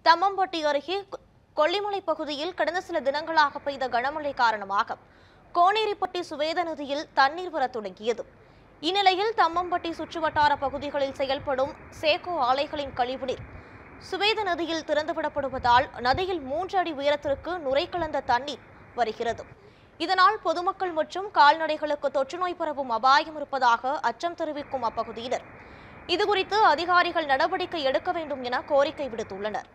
தம்மம்பட்டி அருகே கொல்லிமலை பகுதியில் கடந்த சில தினங்களாக பெய்த கனமழை காரணமாக கோனேரிப்பட்டி சுவேத நதியில் தண்ணீர் வரத் தொடங்கியது. இந்நிலையில் தம்மம்பட்டி சுற்றுவட்டார பகுதிகளில் செயல்படும் சேகோ ஆலைகளின் கழிவுநீர் சுவேத நதியில் திறந்துவிடப்படுவதால் நதியில் 3 அடி உயரத்திற்கு நுரை கலந்த தண்ணீர் வருகிறது. இதனால் பொதுமக்கள் மற்றும் கால்நடைகளுக்கு தொற்றுநோய் பரவும் அபாயம் இருப்பதாக அச்சம் தெரிவிக்கும் அப்பகுதியினர் இதுகுறித்து அதிகாரிகள் நடவடிக்கை எடுக்க வேண்டும் என கோரிக்கை விடுத்துள்ளனர்.